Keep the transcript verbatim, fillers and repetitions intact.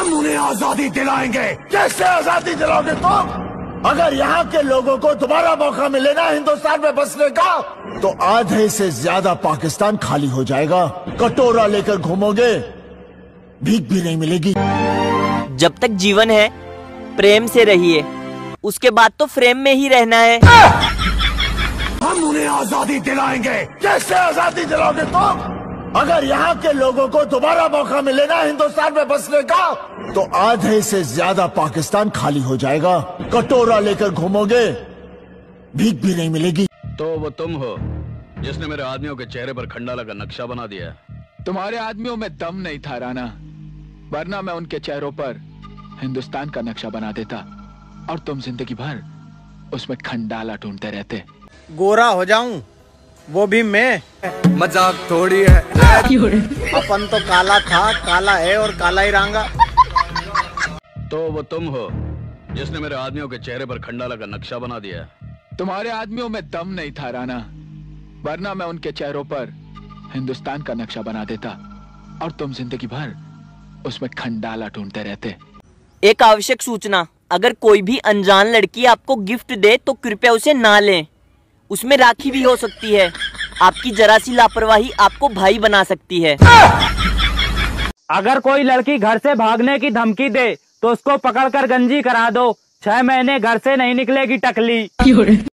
हम उन्हें आजादी दिलाएंगे। कैसे आजादी दिलाओगे तुम? अगर यहाँ के लोगों को दोबारा मौका मिले ना हिंदुस्तान में बसने का, तो आधे से ज्यादा पाकिस्तान खाली हो जाएगा। कटोरा लेकर घूमोगे, भीख भी नहीं मिलेगी। जब तक जीवन है प्रेम से रहिए, उसके बाद तो फ्रेम में ही रहना है। हम उन्हें आजादी दिलाएंगे। कैसे आजादी दिलाओगे तुम? अगर यहाँ के लोगों को दोबारा मौका मिले ना हिंदुस्तान में बसने का, तो आधे से ज्यादा पाकिस्तान खाली हो जाएगा। कटोरा लेकर घूमोगे, भीख भी नहीं मिलेगी। तो वो तुम हो जिसने मेरे आदमियों के चेहरे पर खंडाला का नक्शा बना दिया। तुम्हारे आदमियों में दम नहीं था राणा, वरना मैं उनके चेहरों पर हिंदुस्तान का नक्शा बना देता और तुम जिंदगी भर उसमें खंडाला ढूंढते रहते। गोरा हो जाऊं वो भी मैं, मजाक थोड़ी है। अपन तो काला था, काला है और काला ही रहूंगा। तो वो तुम हो जिसने मेरे आदमियों के चेहरे पर खंडाला का नक्शा बना दिया। तुम्हारे आदमियों में दम नहीं था राणा, वरना मैं उनके चेहरों पर हिंदुस्तान का नक्शा बना देता और तुम जिंदगी भर उसमें खंडाला ढूंढते रहते। एक आवश्यक सूचना, अगर कोई भी अनजान लड़की आपको गिफ्ट दे तो कृपया उसे ना लें। उसमें राखी भी हो सकती है। आपकी जरा सी लापरवाही आपको भाई बना सकती है। अगर कोई लड़की घर से भागने की धमकी दे तो उसको पकड़कर गंजी करा दो। छह महीने घर से नहीं निकलेगी टकली।